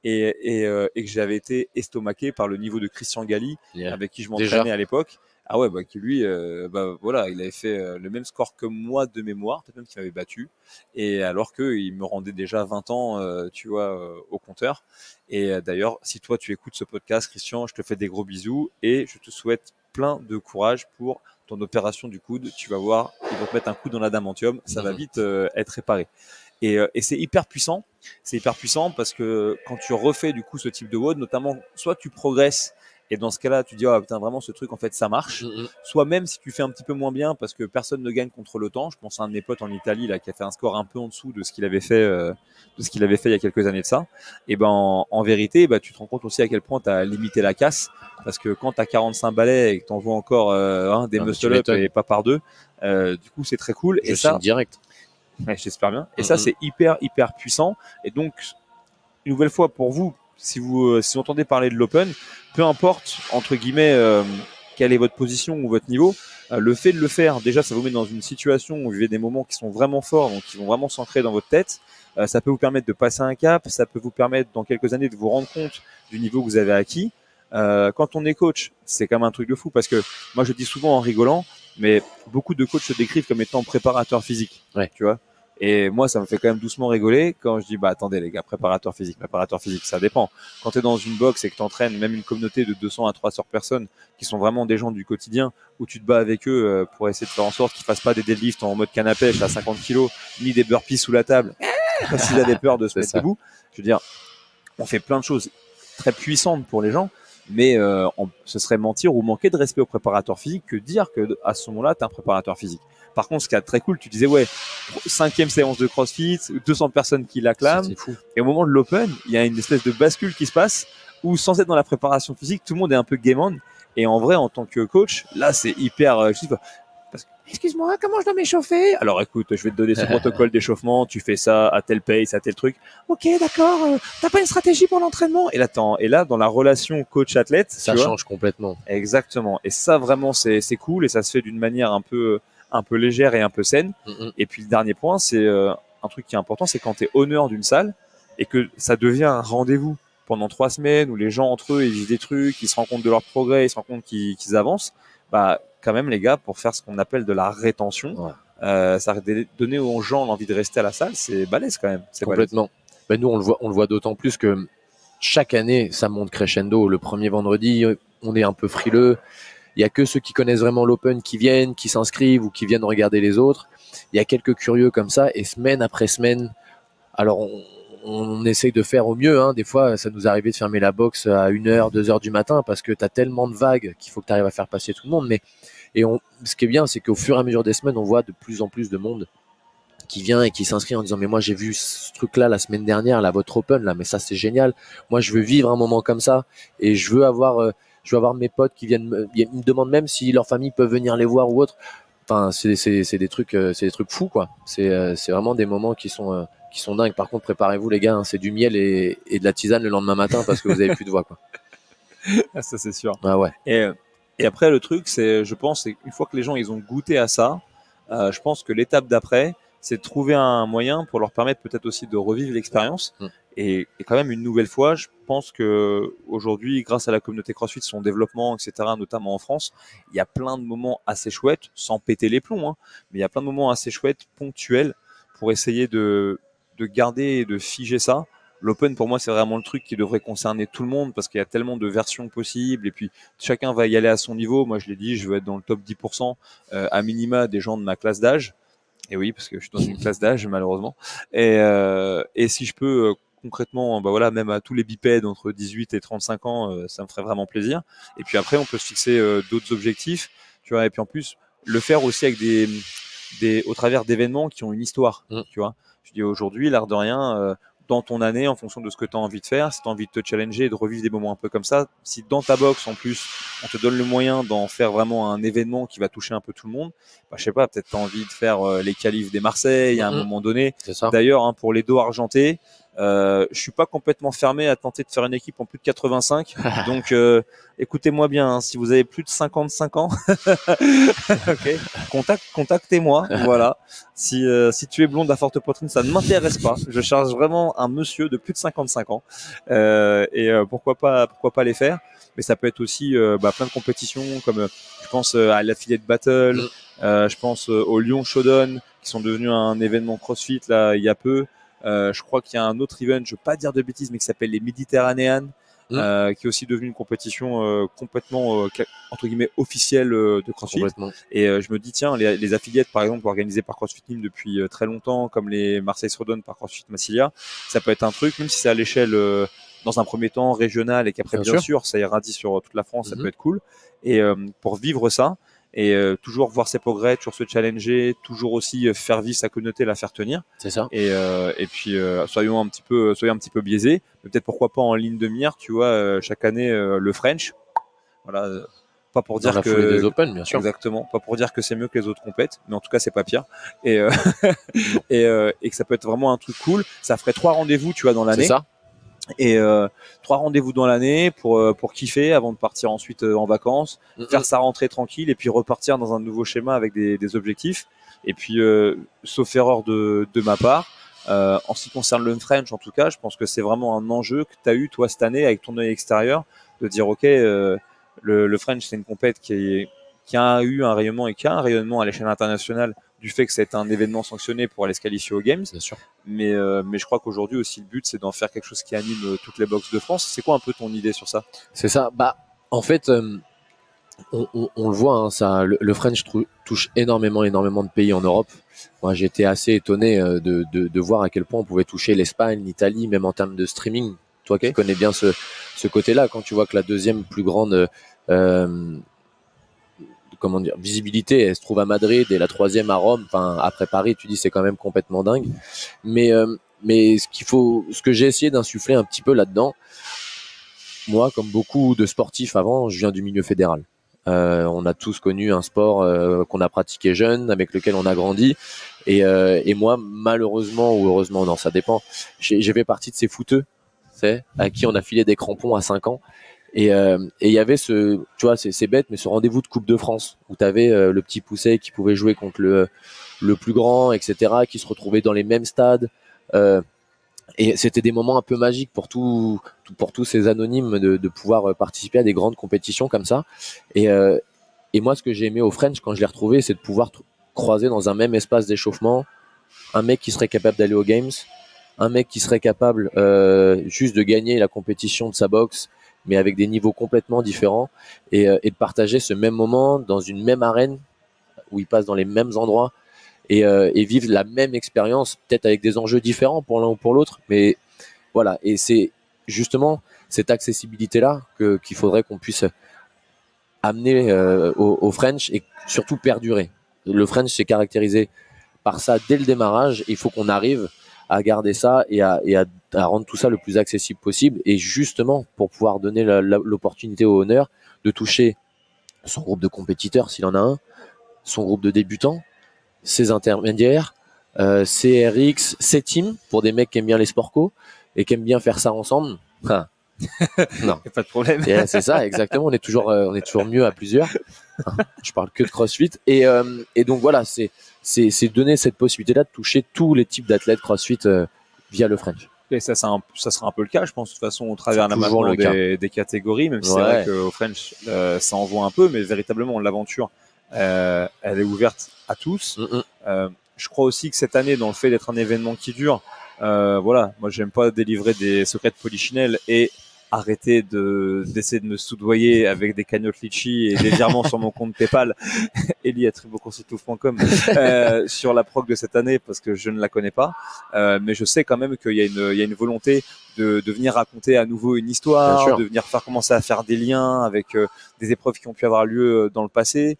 et que j'avais été estomaqué par le niveau de Christian Galli avec qui je m'entraînais à l'époque. Ah ouais, bah qui lui bah voilà, il avait fait le même score que moi de mémoire, peut-être même qu'il m'avait battu, et alors que il me rendait déjà 20 ans tu vois au compteur. Et d'ailleurs, si toi tu écoutes ce podcast, Christian, je te fais des gros bisous et je te souhaite plein de courage pour ton opération du coude. Tu vas voir, ils vont te mettre un coup dans l'adamantium, ça va vite être réparé. Et c'est hyper puissant. C'est hyper puissant parce que quand tu refais du coup ce type de WOD, notamment, soit tu progresses et dans ce cas-là, tu dis ah putain vraiment ce truc en fait ça marche. Soit même si tu fais un petit peu moins bien parce que personne ne gagne contre le temps. Je pense à un de mes potes en Italie là qui a fait un score un peu en dessous de ce qu'il avait fait il y a quelques années de ça. Et ben en vérité, bah, tu te rends compte aussi à quel point tu as limité la casse parce que quand tu as 45 balais et que tu en vois encore des muscle-up et pas par deux, du coup c'est très cool. Je signe direct. Ouais, j'espère bien. Et ça, c'est hyper puissant. Et donc, une nouvelle fois, pour vous, si vous entendez parler de l'Open, peu importe, entre guillemets, quelle est votre position ou votre niveau, le fait de le faire, déjà, ça vous met dans une situation où vous vivez des moments qui sont vraiment forts, donc qui vont vraiment s'ancrer dans votre tête. Ça peut vous permettre de passer un cap, ça peut vous permettre, dans quelques années, de vous rendre compte du niveau que vous avez acquis. Quand on est coach, c'est quand même un truc de fou parce que moi, je dis souvent en rigolant, mais beaucoup de coachs se décrivent comme étant préparateurs physiques. Ouais. Tu vois. Et moi, ça me fait quand même doucement rigoler quand je dis, bah attendez les gars, préparateur physique, ça dépend. Quand tu es dans une box et que tu entraînes même une communauté de 200 à 300 personnes qui sont vraiment des gens du quotidien, où tu te bats avec eux pour essayer de faire en sorte qu'ils fassent pas des deadlifts en mode canne à pêche à 50 kilos, ni des burpees sous la table, parce qu'ils avaient peur de se mettre debout. Je veux dire, on fait plein de choses très puissantes pour les gens, mais ce serait mentir ou manquer de respect au préparateur physique que dire que à ce moment-là, tu es un préparateur physique. Par contre, ce qui est très cool, tu disais, ouais, 5e séance de CrossFit, 200 personnes qui l'acclament. C'est fou. Et au moment de l'Open, il y a une espèce de bascule qui se passe où, sans être dans la préparation physique, tout le monde est un peu game on. Et en vrai, en tant que coach, là, c'est hyper... excuse-moi, comment je dois m'échauffer? Alors écoute, je vais te donner ce protocole d'échauffement, tu fais ça à tel pace, à tel truc. Ok, d'accord, t'as pas une stratégie pour l'entraînement? Et là, dans la relation coach-athlète, ça change complètement. Exactement. Et ça, vraiment, c'est cool et ça se fait d'une manière un peu légère et un peu saine. Et puis le dernier point, c'est un truc qui est important, c'est quand tu es honneur d'une salle et que ça devient un rendez-vous pendant 3 semaines où les gens entre eux ils vivent des trucs, ils se rendent compte de leur progrès, ils se rendent compte qu'ils avancent. Bah quand même les gars, pour faire ce qu'on appelle de la rétention, ça donner aux gens l'envie de rester à la salle, c'est balèze quand même. C'est complètement. Ben nous on le voit d'autant plus que chaque année ça monte crescendo. Le premier vendredi, on est un peu frileux. Il y a que ceux qui connaissent vraiment l'Open qui viennent, qui s'inscrivent ou qui viennent regarder les autres. Il y a quelques curieux comme ça et semaine après semaine, alors on essaye de faire au mieux, hein. Des fois, ça nous arrivait de fermer la boxe à 1h, 2h du matin parce que t'as tellement de vagues qu'il faut que tu arrives à faire passer tout le monde. Ce qui est bien, c'est qu'au fur et à mesure des semaines, on voit de plus en plus de monde qui vient et qui s'inscrit en disant mais moi j'ai vu ce truc-là la semaine dernière, là, votre Open, là, mais ça c'est génial. Moi je veux vivre un moment comme ça et je veux avoir mes potes qui ils me demandent même si leur famille peut venir les voir ou autre. Enfin, c'est des trucs fous, quoi. C'est vraiment des moments qui sont dingues. Par contre, préparez-vous les gars, hein, c'est du miel et de la tisane le lendemain matin parce que vous avez plus de voix, quoi. Ah, ça c'est sûr. Ah ouais. Et après le truc, je pense, c'est une fois que les gens ils ont goûté à ça, je pense que l'étape d'après, c'est de trouver un moyen pour leur permettre peut-être aussi de revivre l'expérience. Et quand même une nouvelle fois, je pense que aujourd'hui, grâce à la communauté CrossFit, son développement, etc., notamment en France, il y a plein de moments assez chouettes, sans péter les plombs, hein, mais il y a plein de moments assez chouettes, ponctuels, pour essayer de garder et de figer ça. L'Open, pour moi, c'est vraiment le truc qui devrait concerner tout le monde parce qu'il y a tellement de versions possibles et puis chacun va y aller à son niveau. Moi, je l'ai dit, je veux être dans le top 10% à minima des gens de ma classe d'âge. Et oui, parce que je suis dans une classe d'âge, malheureusement. Et si je peux, concrètement, bah voilà, même à tous les bipèdes entre 18 et 35 ans, ça me ferait vraiment plaisir. Et puis après, on peut se fixer d'autres objectifs, tu vois. Et puis en plus, le faire aussi avec au travers d'événements qui ont une histoire, tu vois. Je dis aujourd'hui, l'art de rien, dans ton année, en fonction de ce que tu as envie de faire, si tu as envie de te challenger et de revivre des moments un peu comme ça, si dans ta box, en plus, on te donne le moyen d'en faire vraiment un événement qui va toucher un peu tout le monde, bah, je sais pas, peut-être tu as envie de faire les qualifs des Marseille à un moment donné. C'est ça. D'ailleurs, hein, pour les dos argentés, je suis pas complètement fermé à tenter de faire une équipe en plus de 85. Donc, écoutez-moi bien, hein, si vous avez plus de 55 ans, okay, contactez-moi. Voilà. Si tu es blonde à forte poitrine, ça ne m'intéresse pas. Je cherche vraiment un monsieur de plus de 55 ans. Pourquoi pas les faire. Mais ça peut être aussi plein de compétitions comme je pense à l'Affiliate Battle, je pense au Lyon Showdown qui sont devenus un événement CrossFit là il y a peu. Je crois qu'il y a un autre event, je veux pas dire de bêtises, mais qui s'appelle les Méditerranéennes, qui est aussi devenu une compétition complètement entre guillemets officielle de CrossFit. Et je me dis tiens, les affiliates par exemple organisées par CrossFit Nîmes depuis très longtemps, comme les Marseille Throwdown par CrossFit Massilia, ça peut être un truc, même si c'est à l'échelle dans un premier temps régional et qu'après bien sûr ça irradie sur toute la France, ça peut être cool. Et pour vivre ça et toujours voir ses progrès, toujours se challenger, toujours aussi faire vivre sa communauté, la faire tenir. C'est ça. Et puis soyez un petit peu biaisés, mais peut-être pourquoi pas en ligne de mire, tu vois, chaque année le French. Voilà, pas pour dire que des Open, bien sûr. Exactement, pas pour dire que c'est mieux que les autres compètes, mais en tout cas c'est pas pire. Et et que ça peut être vraiment un truc cool. Ça ferait 3 rendez-vous, tu vois, dans l'année. C'est ça. Et 3 rendez-vous dans l'année pour kiffer avant de partir ensuite en vacances, faire sa rentrée tranquille et puis repartir dans un nouveau schéma avec des objectifs. Et puis sauf erreur de ma part, en ce qui concerne le French en tout cas, je pense que c'est vraiment un enjeu que tu as eu toi cette année avec ton œil extérieur de dire ok, le French c'est une compète qui a eu un rayonnement et qui a un rayonnement à l'échelle internationale du fait que c'est un événement sanctionné pour aller se qualifier aux Games. Bien sûr. Mais je crois qu'aujourd'hui aussi le but c'est d'en faire quelque chose qui anime toutes les boxes de France. C'est quoi un peu ton idée sur ça? C'est ça. Bah en fait on le voit, hein, ça, le French touche énormément de pays en Europe. Moi j'étais assez étonné de voir à quel point on pouvait toucher l'Espagne, l'Italie, même en termes de streaming. Toi qui connais bien ce côté-là, quand tu vois que la deuxième plus grande visibilité, elle se trouve à Madrid et la troisième à Rome, enfin après Paris, tu dis c'est quand même complètement dingue. Mais ce que j'ai essayé d'insuffler un petit peu là-dedans, moi comme beaucoup de sportifs avant, je viens du milieu fédéral. On a tous connu un sport qu'on a pratiqué jeune, avec lequel on a grandi. Et moi, malheureusement ou heureusement, non, ça dépend. J'ai fait partie de ces footeux, à qui on a filé des crampons à 5 ans. Et il y avait tu vois, c'est bête, mais ce rendez-vous de Coupe de France où tu avais le petit Pousset qui pouvait jouer contre le plus grand, etc., qui se retrouvait dans les mêmes stades. Et c'était des moments un peu magiques pour tous ces anonymes de pouvoir participer à des grandes compétitions comme ça. Et moi, ce que j'ai aimé au French quand je l'ai retrouvé, c'est de pouvoir croiser dans un même espace d'échauffement un mec qui serait capable d'aller aux Games, un mec qui serait capable juste de gagner la compétition de sa boxe, mais avec des niveaux complètement différents, et de partager ce même moment dans une même arène où ils passent dans les mêmes endroits et vivent la même expérience, peut-être avec des enjeux différents pour l'un ou pour l'autre, mais voilà. Et c'est justement cette accessibilité-là qu'il faudrait qu'on puisse amener au French et surtout perdurer. Le French s'est caractérisé par ça dès le démarrage. Il faut qu'on arrive à garder ça et à rendre tout ça le plus accessible possible. Et justement, pour pouvoir donner l'opportunité au honneur de toucher son groupe de compétiteurs, s'il en a un, son groupe de débutants, ses intermédiaires, ses RX, ses teams, pour des mecs qui aiment bien les sport co et qui aiment bien faire ça ensemble. Non, pas de problème. C'est ça, exactement. On est toujours mieux à plusieurs. Je parle que de CrossFit et donc voilà, c'est donner cette possibilité-là de toucher tous les types d'athlètes CrossFit via le French. Et ça sera un peu le cas, je pense, de toute façon, au travers des catégories, même si c'est vrai qu'au French, ça envoie un peu, mais véritablement, l'aventure, elle est ouverte à tous. Je crois aussi que cette année, dans le fait d'être un événement qui dure, voilà, moi, j'aime pas délivrer des secrets de polichinelle et arrêter d'essayer de me soudoyer avec des cagnottes litchi et des virements sur mon compte PayPal, eli@triboconstituf.com, sur la prog de cette année, parce que je ne la connais pas. Mais je sais quand même qu'il y a une volonté de venir raconter à nouveau une histoire, de venir commencer à faire des liens avec des épreuves qui ont pu avoir lieu dans le passé.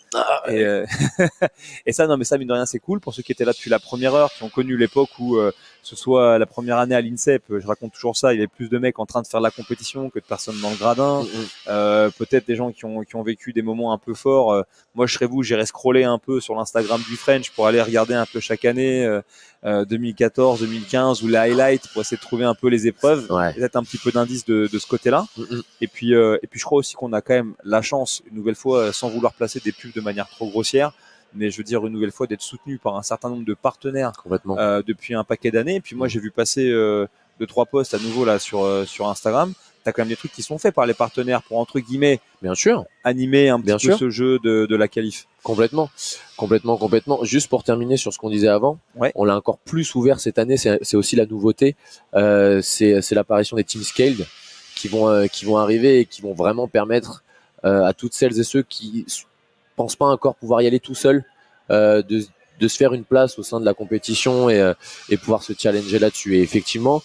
Et ça, non, mais ça, mine de rien, c'est cool pour ceux qui étaient là depuis la première heure, qui ont connu l'époque où ce soit la première année à l'INSEP, je raconte toujours ça, il y avait plus de mecs en train de faire la compétition que de personnes dans le gradin. Peut-être des gens qui ont vécu des moments un peu forts. Moi, je serais vous, j'irais scroller un peu sur l'Instagram du French pour aller regarder un peu chaque année 2014, 2015 ou les highlights pour essayer de trouver un peu les épreuves, peut-être un petit peu d'indices de ce côté-là. Et puis je crois aussi qu'on a quand même la chance, une nouvelle fois, sans vouloir placer des pubs de manière trop grossière, mais je veux dire une nouvelle fois d'être soutenu par un certain nombre de partenaires depuis un paquet d'années. Et puis moi, j'ai vu passer 2-3 posts à nouveau là sur Instagram. T'as quand même des trucs qui sont faits par les partenaires pour, entre guillemets, bien sûr, animer un petit peu ce jeu de la qualif. Complètement. Juste pour terminer sur ce qu'on disait avant, on l'a encore plus ouvert cette année. C'est aussi la nouveauté. C'est l'apparition des Team Scaled qui vont arriver et qui vont vraiment permettre à toutes celles et ceux qui pensent pas encore pouvoir y aller tout seuls de se faire une place au sein de la compétition et pouvoir se challenger là-dessus. Et effectivement,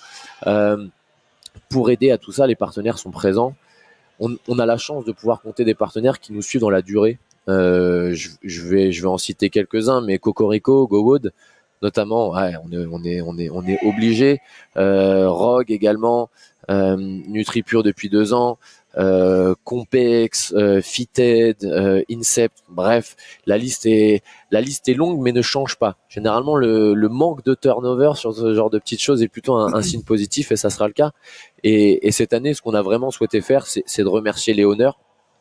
pour aider à tout ça, les partenaires sont présents. On a la chance de pouvoir compter des partenaires qui nous suivent dans la durée. Je vais en citer quelques-uns, mais Cocorico, GoWood, notamment, on est obligé. Rogue également, NutriPure depuis 2 ans, Compex, Fitted, Incept, bref, la liste est longue mais ne change pas. Généralement, le manque de turnover sur ce genre de petites choses est plutôt un signe positif et ça sera le cas. Et cette année, ce qu'on a vraiment souhaité faire, c'est de remercier les honneurs.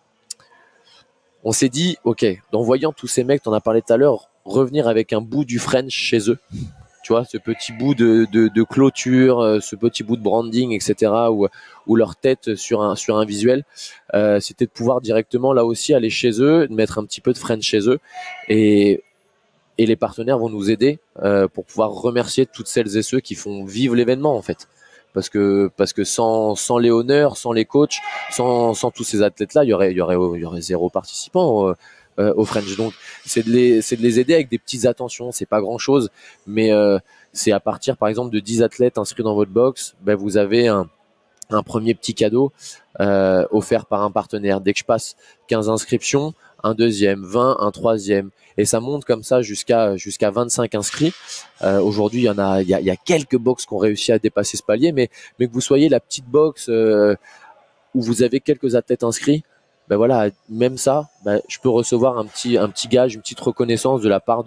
On s'est dit, ok, en voyant tous ces mecs, t'en as parlé tout à l'heure, revenir avec un bout du French chez eux. Tu vois, ce petit bout de clôture, ce petit bout de branding, etc., ou leur tête sur un visuel, c'était de pouvoir directement là aussi aller chez eux, de mettre un petit peu de French chez eux, et les partenaires vont nous aider pour pouvoir remercier toutes celles et ceux qui font vivre l'événement en fait. Parce que sans les honneurs, sans les coachs, sans tous ces athlètes-là, il y aurait 0 participant au French. Donc c'est de les aider avec des petites attentions, c'est pas grand chose, mais c'est à partir par exemple de 10 athlètes inscrits dans votre box, vous avez un premier petit cadeau offert par un partenaire. Dès que je passe 15 inscriptions, un deuxième, 20, un troisième, et ça monte comme ça jusqu'à 25 inscrits. Aujourd'hui, il y a quelques box qui ont réussi à dépasser ce palier, mais que vous soyez la petite box où vous avez quelques athlètes inscrits, voilà, même ça, je peux recevoir un petit gage, une petite reconnaissance de la part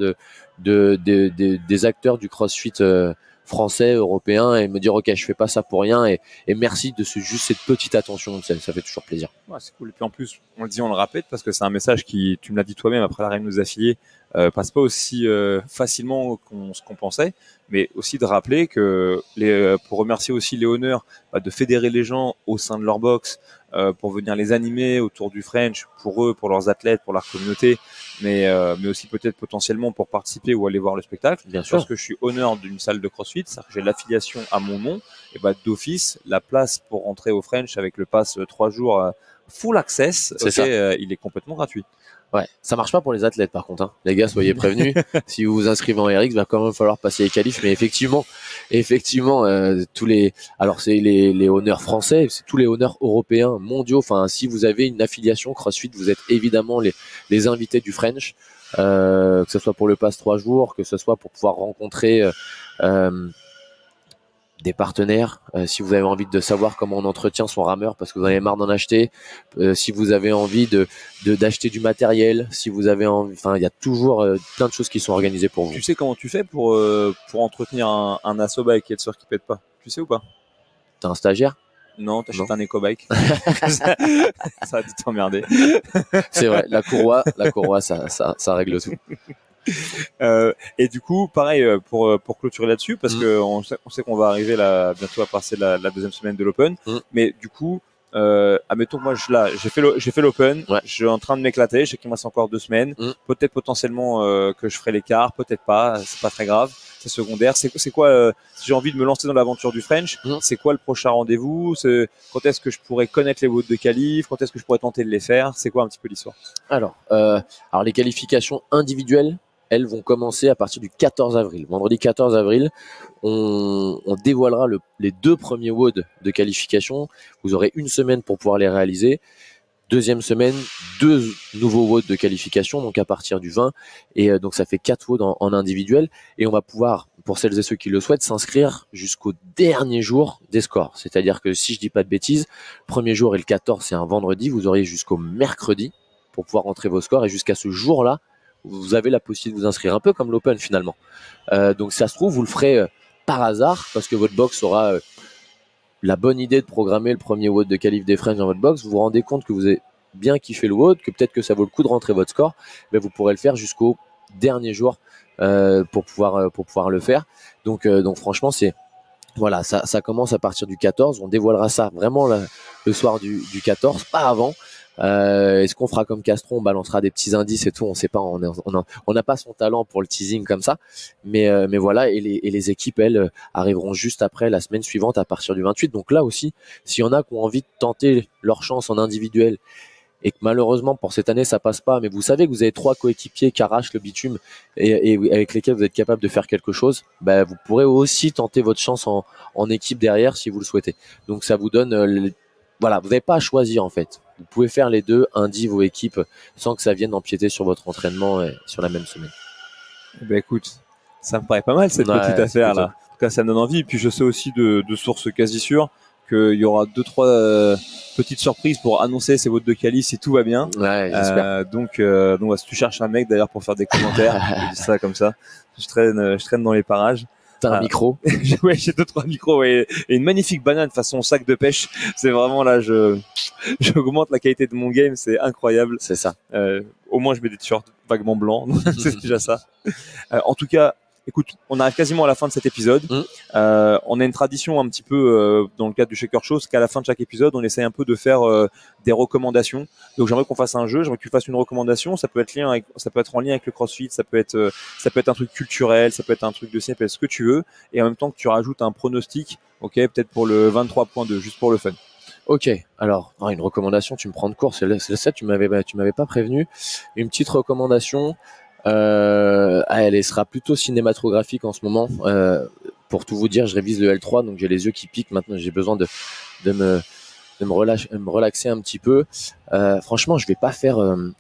des acteurs du CrossFit français, européen, et me dire ok, je fais pas ça pour rien, et merci de juste cette petite attention, ça fait toujours plaisir. Ouais, c'est cool. Et puis en plus, on le dit, on le répète, parce que c'est un message qui, tu me l'as dit toi-même après l'arrêt de nos affiliés, passe pas aussi facilement ce qu'on pensait, mais aussi de rappeler que pour remercier aussi les honneurs, de fédérer les gens au sein de leur box, pour venir les animer autour du French, pour eux, pour leurs athlètes, pour leur communauté, mais aussi peut-être potentiellement pour participer ou aller voir le spectacle. Bien sûr. Parce que je suis honneur d'une salle de CrossFit, c'est-à-dire que j'ai l'affiliation à mon nom, et d'office, la place pour rentrer au French avec le pass 3 jours full access, il est complètement gratuit. Ouais, ça marche pas pour les athlètes par contre, hein. Les gars, soyez prévenus. Si vous vous inscrivez en RX, va quand même falloir passer les qualifs. Mais effectivement, tous les, alors c'est les honneurs français, c'est tous les honneurs européens, mondiaux. Enfin, si vous avez une affiliation CrossFit, vous êtes évidemment les invités du French, que ce soit pour le pass 3 jours, que ce soit pour pouvoir rencontrer des partenaires, si vous avez envie de savoir comment on entretient son rameur parce que vous en avez marre d'en acheter, si vous avez envie d'acheter du matériel, si vous avez envie, enfin il y a toujours plein de choses qui sont organisées pour vous. Tu sais comment tu fais pour entretenir un Asoba avec Ketser qui pète pas? Tu sais ou pas? T'es un stagiaire? Non, t'achètes un EcoBike. ça va t'emmerder. C'est vrai, la courroie ça règle tout. Et du coup, pareil pour clôturer là-dessus, parce que on sait qu'on va arriver là bientôt à passer la deuxième semaine de l'Open. Mais du coup, admettons que moi j'ai fait l'Open, je suis en train de m'éclater, je sais qu'il me reste encore 2 semaines, peut-être potentiellement que je ferai l'écart, peut-être pas, c'est pas très grave, c'est secondaire. C'est quoi si j'ai envie de me lancer dans l'aventure du French, c'est quoi le prochain rendez-vous? Quand est-ce que je pourrais connaître les votes de qualif? Quand est-ce que je pourrais tenter de les faire? C'est quoi un petit peu l'histoire? Alors les qualifications individuelles, elles vont commencer à partir du 14 avril. Vendredi 14 avril, on dévoilera les 2 premiers WOD de qualification. Vous aurez une semaine pour pouvoir les réaliser. Deuxième semaine, 2 nouveaux WOD de qualification, donc à partir du 20. Et donc ça fait 4 WOD en individuel. Et on va pouvoir, pour celles et ceux qui le souhaitent, s'inscrire jusqu'au dernier jour des scores. C'est-à-dire que si je dis pas de bêtises, le premier jour et le 14, c'est un vendredi. Vous aurez jusqu'au mercredi pour pouvoir rentrer vos scores. Et jusqu'à ce jour-là, vous avez la possibilité de vous inscrire, un peu comme l'Open finalement. Donc ça se trouve, vous le ferez par hasard parce que votre box aura la bonne idée de programmer le premier WOD de qualif des French dans votre box. Vous vous rendez compte que vous avez bien kiffé le WOD, que peut-être que ça vaut le coup de rentrer votre score, mais vous pourrez le faire jusqu'au dernier jour pour pouvoir le faire. Donc franchement, voilà, ça commence à partir du 14. On dévoilera ça vraiment le soir du 14, pas avant. Est-ce qu'on fera comme Castron, on balancera des petits indices et tout, on sait pas, on n'a pas son talent pour le teasing comme ça, mais voilà, et les équipes elles arriveront juste après la semaine suivante à partir du 28. Donc là aussi, s'il y en a qui ont envie de tenter leur chance en individuel et que malheureusement pour cette année ça passe pas, mais vous savez que vous avez 3 coéquipiers qui arrachent le bitume et avec lesquels vous êtes capable de faire quelque chose, vous pourrez aussi tenter votre chance en équipe derrière si vous le souhaitez. Donc ça vous donne voilà, vous n'avez pas à choisir en fait. Vous pouvez faire les deux, indiv vos équipes, sans que ça vienne empiéter sur votre entraînement sur la même semaine. Écoute, ça me paraît pas mal cette petite affaire là. En tout cas, ça me donne envie. Et puis je sais aussi de sources quasi sûres qu'il y aura 2-3 petites surprises pour annoncer ces votes de qualif si tout va bien. Ouais, j'espère. Donc si tu cherches un mec d'ailleurs pour faire des commentaires, je dis ça comme ça. Je traîne dans les parages. T'as un micro? Ouais, j'ai 2-3 micros et une magnifique banane façon sac de pêche. C'est vraiment là, j'augmente la qualité de mon game, c'est incroyable. C'est ça. Au moins, je mets des t-shirts vaguement blancs, c'est déjà ça. En tout cas, écoute, on arrive quasiment à la fin de cet épisode. On a une tradition un petit peu dans le cadre du Shaker Show, c'est qu'à la fin de chaque épisode, on essaye un peu de faire des recommandations. Donc j'aimerais qu'on fasse un jeu, j'aimerais que tu fasses une recommandation. Ça peut être en lien avec le CrossFit, ça peut être un truc culturel, ça peut être un truc de cinéma, ce que tu veux, et en même temps que tu rajoutes un pronostic, ok, peut-être pour le 23.2, juste pour le fun. Ok, alors une recommandation, tu me prends de court, c'est ça, tu m'avais pas prévenu. Une petite recommandation. Elle sera plutôt cinématographique en ce moment. Pour tout vous dire, je révise le L3, donc j'ai les yeux qui piquent. Maintenant, j'ai besoin de me relaxer un petit peu. Franchement, je vais pas faire.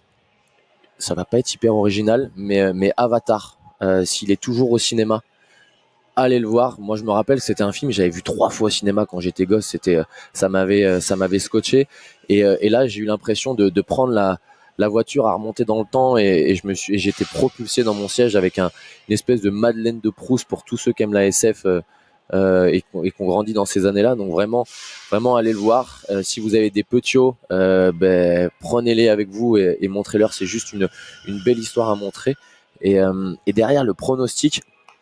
Ça va pas être hyper original, mais Avatar, s'il est toujours au cinéma, allez le voir. Moi, je me rappelle, c'était un film que j'avais vu 3 fois au cinéma quand j'étais gosse. Ça m'avait scotché. Et là, j'ai eu l'impression de prendre la voiture à remonter dans le temps et j'étais propulsé dans mon siège avec une espèce de Madeleine de Proust pour tous ceux qui aiment la SF et qu'on grandit dans ces années-là. Donc vraiment allez le voir. Si vous avez des petiots, prenez-les avec vous et montrez-leur. C'est juste une belle histoire à montrer. Et derrière le pronostic,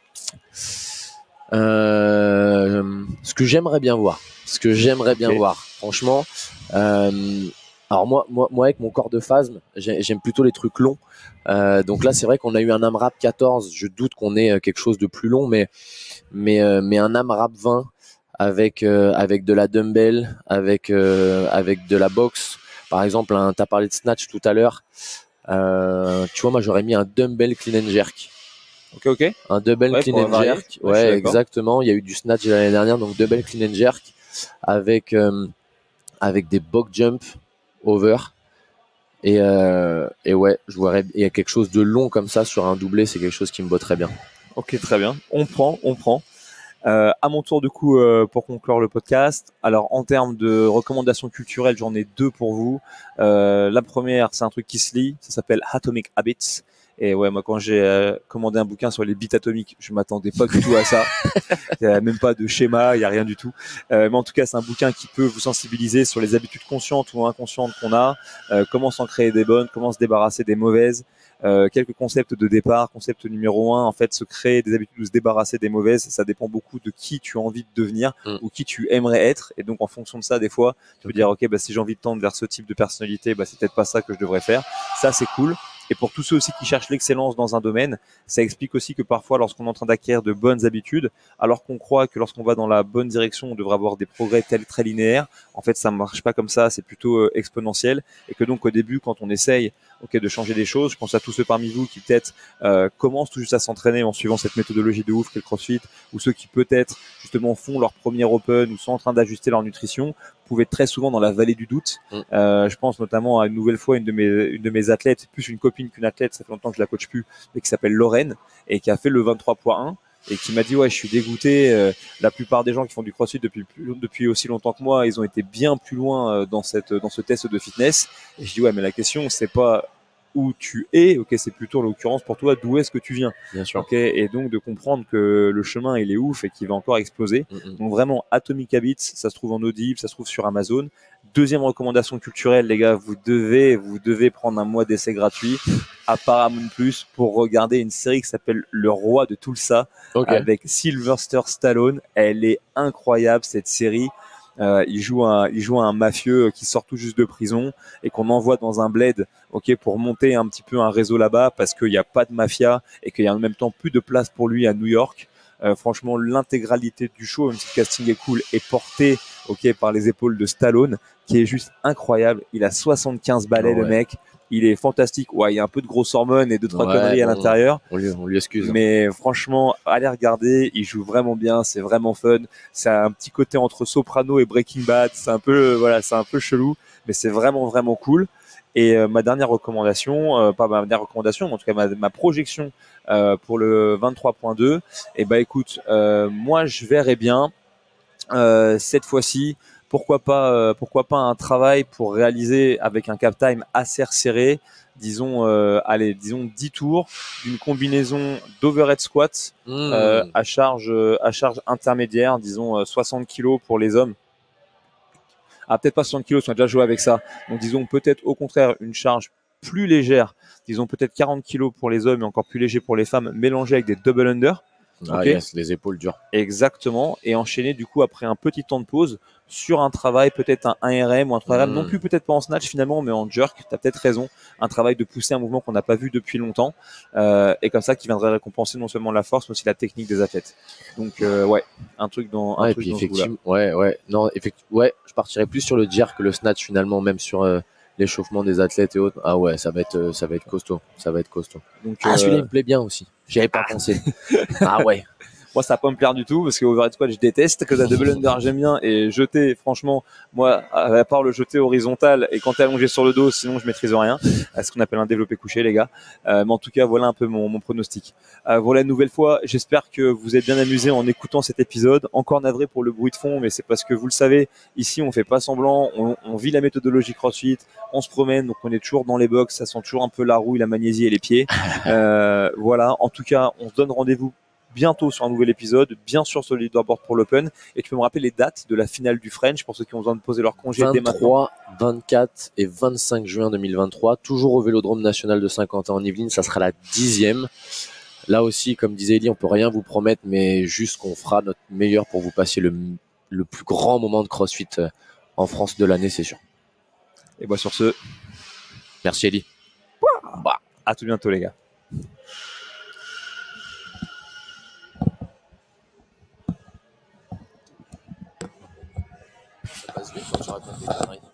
ce que j'aimerais bien voir, franchement. Alors moi avec mon corps de phasme, j'aime plutôt les trucs longs. Donc là c'est vrai qu'on a eu un AMRAP 14, je doute qu'on ait quelque chose de plus long, mais un AMRAP 20 avec de la dumbbell, avec de la boxe, par exemple. T'as parlé de snatch tout à l'heure. Tu vois, moi j'aurais mis un dumbbell clean and jerk. Ok. Un dumbbell clean and jerk. Ouais, exactement. Il y a eu du snatch l'année dernière, donc dumbbell clean and jerk avec des box jump over. Et ouais, je voudrais, il y a quelque chose de long comme ça sur un doublé, c'est quelque chose qui me botterait bien. Ok, très bien. On prend. À mon tour, du coup, pour conclure le podcast. Alors, en termes de recommandations culturelles, j'en ai deux pour vous. La première, c'est un truc qui se lit. Ça s'appelle Atomic Habits. Et ouais, moi, quand j'ai commandé un bouquin sur les bits atomiques, je m'attendais pas du tout à ça. Il y a même pas de schéma, il y a rien du tout. Mais en tout cas, c'est un bouquin qui peut vous sensibiliser sur les habitudes conscientes ou inconscientes qu'on a, comment s'en créer des bonnes, comment se débarrasser des mauvaises. Quelques concepts de départ. Concept numéro 1, en fait, se créer des habitudes ou se débarrasser des mauvaises, ça dépend beaucoup de qui tu as envie de devenir ou qui tu aimerais être. Et donc, en fonction de ça, des fois, tu peux dire, ok, bah, si j'ai envie de tendre vers ce type de personnalité, bah, c'est peut-être pas ça que je devrais faire. Ça, c'est cool. Et pour tous ceux aussi qui cherchent l'excellence dans un domaine, ça explique aussi que parfois, lorsqu'on est en train d'acquérir de bonnes habitudes, alors qu'on croit que lorsqu'on va dans la bonne direction, on devrait avoir des progrès très linéaires, en fait, ça marche pas comme ça, c'est plutôt exponentiel. Et que donc, au début, quand on essaye de changer des choses, je pense à tous ceux parmi vous qui peut-être commencent tout juste à s'entraîner en suivant cette méthodologie de ouf qu'est le CrossFit, ou ceux qui peut-être justement font leur premier open ou sont en train d'ajuster leur nutrition, vous pouvez être très souvent dans la vallée du doute. Je pense notamment à une nouvelle fois une de mes athlètes, plus une copine qu'une athlète, ça fait longtemps que je la coach plus, mais qui s'appelle Lorraine et qui a fait le 23.1 et qui m'a dit ouais, je suis dégoûté, la plupart des gens qui font du CrossFit depuis aussi longtemps que moi, ils ont été bien plus loin dans ce test de fitness. Et je dis ouais, mais la question c'est pas où tu es, ok, c'est plutôt en l'occurrence pour toi d'où est-ce que tu viens. Bien sûr. Ok, et donc de comprendre que le chemin il est ouf et qu'il va encore exploser. Donc vraiment Atomic Habits, ça se trouve en Audible, ça se trouve sur Amazon. Deuxième recommandation culturelle, les gars, vous devez prendre un mois d'essai gratuit à Paramount Plus pour regarder une série qui s'appelle Le Roi de Tulsa avec Sylvester Stallone. Elle est incroyable cette série. Il joue un mafieux qui sort tout juste de prison et qu'on envoie dans un bled, ok, pour monter un petit peu un réseau là-bas parce qu'il n'y a pas de mafia et qu'il y a en même temps plus de place pour lui à New York. Franchement, l'intégralité du show, même si le casting est cool, est porté, ok, par les épaules de Stallone, qui est juste incroyable. Il a 75 balais, le mec. Il est fantastique. Ouais, il y a un peu de grosses hormones et 2-3 conneries à l'intérieur. On lui excuse. Mais franchement, allez regarder. Il joue vraiment bien. C'est vraiment fun. C'est un petit côté entre Soprano et Breaking Bad. C'est un peu, c'est un peu chelou, mais c'est vraiment, vraiment cool. Et ma dernière recommandation, pas ma dernière recommandation, mais en tout cas ma projection pour le 23.2, et bah écoute, moi je verrais bien cette fois-ci, pourquoi pas un travail pour réaliser avec un cap time assez resserré, disons 10 tours d'une combinaison d'overhead squat à charge intermédiaire, disons 60 kg pour les hommes. Ah, peut-être pas 60 kg, on a déjà joué avec ça. Donc disons peut-être au contraire une charge plus légère, disons peut-être 40 kg pour les hommes et encore plus léger pour les femmes, mélangé avec des double under. Ah yes, les épaules dures. Exactement, et enchaîner du coup après un petit temps de pause sur un travail, peut-être un 1RM ou un 3RM, non plus peut-être pas en snatch finalement, mais en jerk, tu as peut-être raison, un travail de pousser un mouvement qu'on n'a pas vu depuis longtemps, et comme ça qui viendrait récompenser non seulement la force, mais aussi la technique des athlètes. Donc ouais, un truc dans un truc dans effectivement, je partirais plus sur le jerk que le snatch finalement, même sur l'échauffement des athlètes et autres. Ah ouais, ça va être costaud, Donc, celui-là il me plaît bien aussi. J'y avais pas pensé. Ah ouais. Moi, ça va pas me plaire du tout parce que overhead squat, je déteste. Que la double under, j'aime bien. Et jeter, franchement, moi, à part le jeter horizontal et quand t'es allongé sur le dos, sinon je maîtrise rien. Ce qu'on appelle un développé couché, les gars. Mais en tout cas, voilà un peu mon pronostic. Voilà une nouvelle fois. J'espère que vous êtes bien amusés en écoutant cet épisode. Encore navré pour le bruit de fond, mais c'est parce que vous le savez, ici, on fait pas semblant. On vit la méthodologie CrossFit. On se promène, donc on est toujours dans les box. Ça sent toujours un peu la rouille, la magnésie et les pieds. Voilà. En tout cas, on se donne rendez-vous bientôt sur un nouvel épisode, bien sûr sur le leaderboard pour l'Open. Et tu peux me rappeler les dates de la finale du French pour ceux qui ont besoin de poser leur congé dès maintenant. 24 et 25 juin 2023, toujours au Vélodrome National de Saint-Quentin en Yvelines, ça sera la 10e. Là aussi, comme disait Elie, on peut rien vous promettre, mais juste qu'on fera notre meilleur pour vous passer le plus grand moment de CrossFit en France de l'année, c'est sûr. Et bah sur ce, merci Elie. À tout bientôt les gars. Ça passe vite quand tu racontes des conneries.